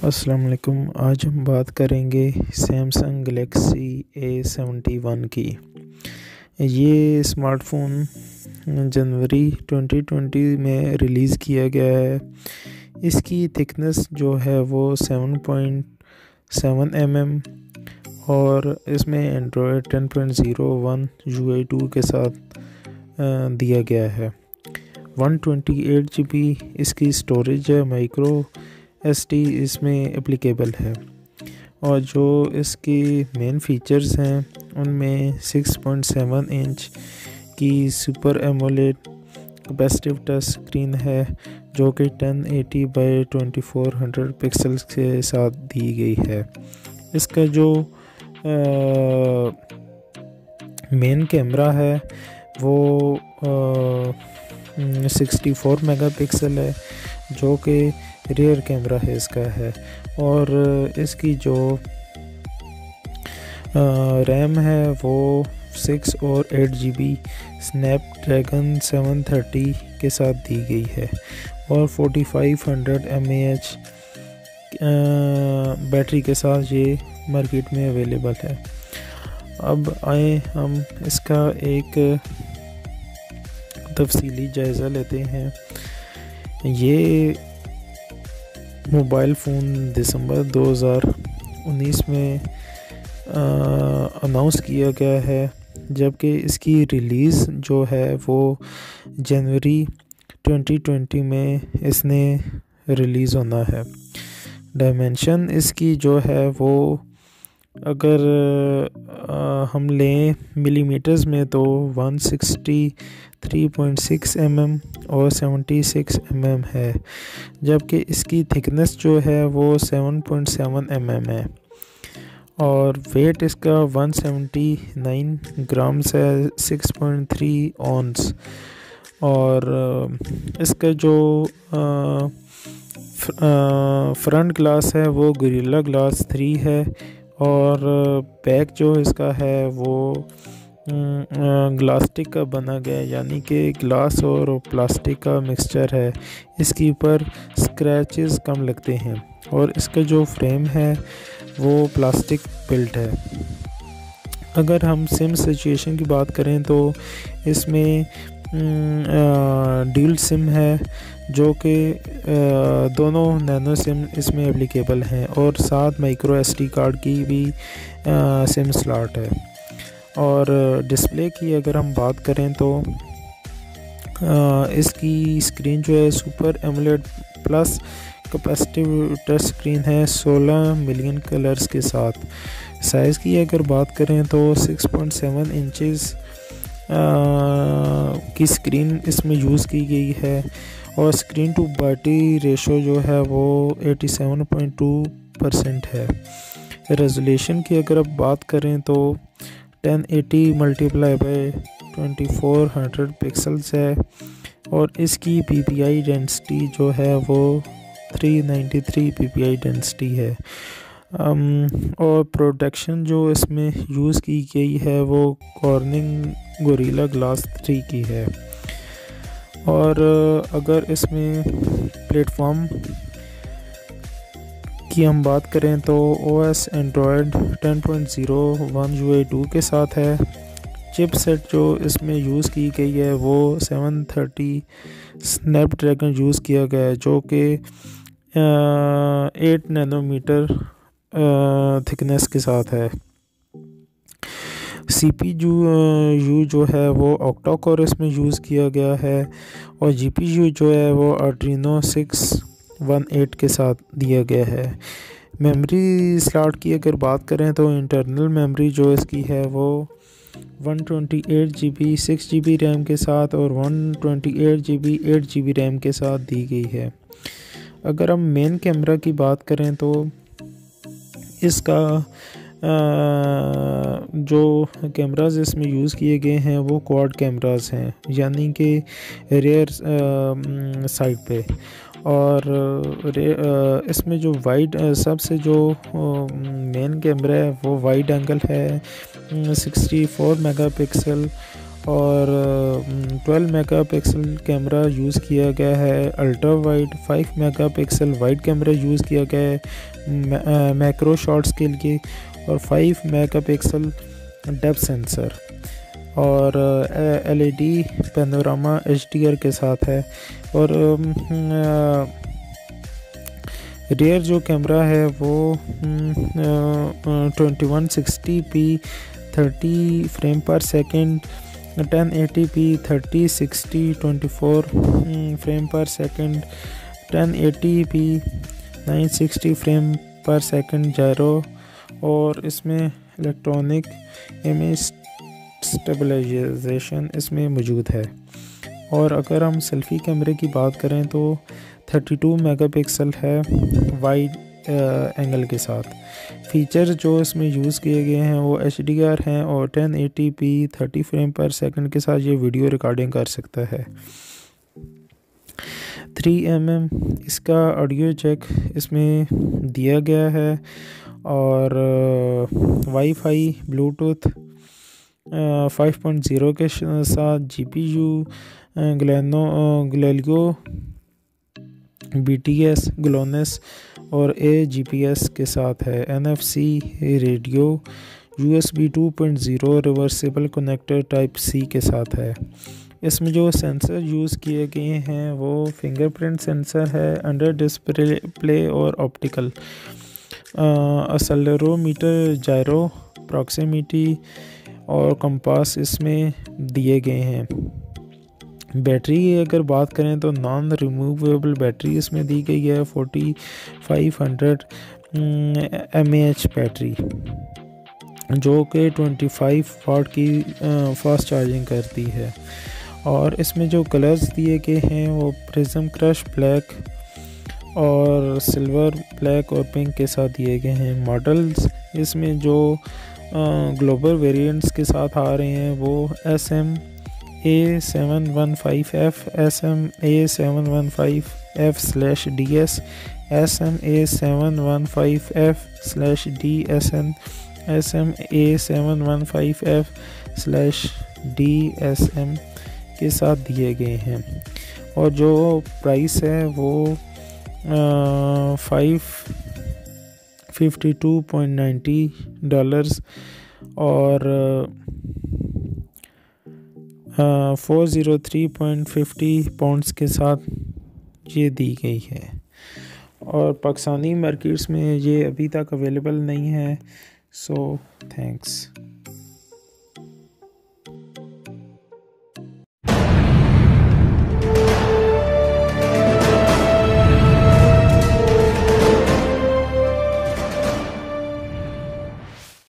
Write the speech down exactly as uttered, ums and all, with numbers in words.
अस्सलाम वालेकुम। आज हम बात करेंगे Samsung Galaxy A seventy one की। ये स्मार्टफ़ोन जनवरी ट्वेंटी ट्वेंटी में रिलीज़ किया गया है। इसकी थिकनेस जो है वो seven point seven M M और इसमें Android ten point zero one U I two के साथ दिया गया है। One twenty eight G B इसकी स्टोरेज है, माइक्रो एस डी इसमें एप्लीकेबल है। और जो इसकी मेन फीचर्स हैं उनमें सिक्स पॉइंट सेवन इंच की super AMOLED capacitive touch screen है जो कि ten eighty by twenty four hundred pixels के साथ दी गई है। इसका जो मेन कैमरा है वो सिक्सटी फोर मेगापिक्सल है जो कि रियर कैमरा है इसका है। और इसकी जो रैम है वो सिक्स और eight G B Snapdragon seven thirty के साथ दी गई है और forty five hundred M A H battery के साथ ये मार्केट में अवेलेबल है। अब आए हम इसका एक तफसीली जायज़ा लेते हैं। ये मोबाइल फ़ोन दिसंबर दो हज़ार उन्नीस में अनाउंस किया गया है, जबकि इसकी रिलीज़ जो है वो जनवरी ट्वेंटी ट्वेंटी में इसने रिलीज़ होना है। डायमेंशन इसकी जो है वो अगर आ, हम लें मिलीमीटर्स में तो one sixty three point six M M और सेवेंटी सिक्स एम एम है, जबकि इसकी थिकनेस जो है वो seven point seven M M है और वेट इसका वन सेवेंटी नाइन ग्राम्स है, सिक्स पॉइंट थ्री ऑन्स। और इसका जो आ, फ्रंट ग्लास है वो गोरिल्ला ग्लास थ्री है और बैक जो इसका है वो ग्लास्टिक का बना गया है, यानी कि ग्लास और प्लास्टिक का मिक्सचर है। इसके ऊपर स्क्रैचेस कम लगते हैं और इसका जो फ्रेम है वो प्लास्टिक बिल्ट है। अगर हम सिम सिचुएशन की बात करें तो इसमें ड्यूल सिम है जो कि दोनों नैनो सिम इसमें एप्लीकेबल हैं और साथ माइक्रो एसडी कार्ड की भी आ, सिम स्लॉट है। और डिस्प्ले की अगर हम बात करें तो आ, इसकी स्क्रीन जो है super AMOLED plus capacitive touch screen है सोलह मिलियन कलर्स के साथ। साइज़ की अगर बात करें तो सिक्स पॉइंट सेवन इंचेस की स्क्रीन इसमें यूज़ की गई है और स्क्रीन टू बॉडी रेशो जो है वो eighty seven point two percent है। रेजोल्यूशन की अगर आप बात करें तो ten eighty multiply by twenty four hundred pixels है और इसकी पी पी आई डेंसिटी जो है वो three ninety three P P I density है। um, और प्रोडक्शन जो इसमें यूज़ की गई है वो कॉर्निंग गोरिल्ला ग्लास थ्री की है। और अगर इसमें प्लेटफॉर्म की हम बात करें तो O S Android ten point zero one U I two के साथ है। चिपसेट जो इसमें यूज़ की गई है वो सेवन थर्टी स्नैपड्रैगन यूज़ किया गया है जो कि एट नैनोमीटर थिकनेस के साथ है। सी पी यू जो है वो ऑक्टा कोर इसमें यूज़ किया गया है और जी पी यू जो है वो आर्डिनो सिक्स वन एट के साथ दिया गया है। मेमोरी स्लॉट की अगर बात करें तो इंटरनल मेमोरी जो इसकी है वो one twenty eight G B six G B RAM के साथ और one twenty eight G B eight G B RAM के साथ दी गई है। अगर हम मेन कैमरा की बात करें तो इसका जो कैमरास इसमें यूज़ किए गए हैं वो क्वाड कैमरास हैं, यानी कि रेयर साइड पे। और इसमें जो वाइड सबसे जो मेन कैमरा है वो वाइड एंगल है सिक्सटी फोर मेगापिक्सल और ट्वेल्व मेगापिक्सल कैमरा यूज़ किया गया है। Ultra wide five megapixel wide camera use किया गया है मैक्रो शॉट्स के लिए, और फाइव मेगापिक्सल डेप्थ सेंसर, और एलईडी पैनोरामा एचडीआर के साथ है। और रियर जो कैमरा है वो twenty one sixty P thirty frame per second, ten eighty P thirty sixty twenty four frame per second, ten eighty P nine sixty frame per second gyro, और इसमें electronic image stabilization इसमें मौजूद है। और अगर हम सेल्फ़ी कैमरे की बात करें तो थर्टी टू मेगापिक्सल है वाइड एंगल के साथ। फीचर जो इसमें यूज़ किए गए हैं वो एच डी आर हैं, और ten eighty P thirty frame per second के साथ ये वीडियो रिकॉर्डिंग कर सकता है। थ्री एम एम इसका ऑडियो जैक इसमें दिया गया है, और WiFi Bluetooth five point zero के साथ जीपीयू ग्लैनो ग्लेलियो बीटीएस ग्लोनेस और ए जीपीएस के साथ है। NFC radio USB two point zero reversible connector type C के साथ है। इसमें जो सेंसर यूज़ किए गए हैं वो फिंगरप्रिंट सेंसर है, अंडर डिस्प्ले और ऑप्टिकल एक्सेलेरोमीटर, जायरो, प्रॉक्सिमिटी और कंपास इसमें दिए गए हैं। बैटरी की अगर बात करें तो नॉन रिमूवेबल बैटरी इसमें दी गई है, forty five hundred M A H battery, जो कि ट्वेंटी फाइव वाट की फास्ट चार्जिंग करती है। और इसमें जो कलर्स दिए गए हैं वो प्रिज्म क्रश ब्लैक और सिल्वर ब्लैक और पिंक के साथ दिए गए हैं। मॉडल्स इसमें जो ग्लोबल वेरिएंट्स के साथ आ रहे हैं वो S M A seven one five F, S M A seven one five F slash D S, S M A seven one five F slash D S N, S M A seven one five F slash D S M के साथ दिए गए हैं। और जो price है वो five fifty two point ninety dollars और four zero three point fifty pounds के साथ ये दी गई है। और पाकिस्तानी मार्केट्स में ये अभी तक अवेलेबल नहीं है। So thanks.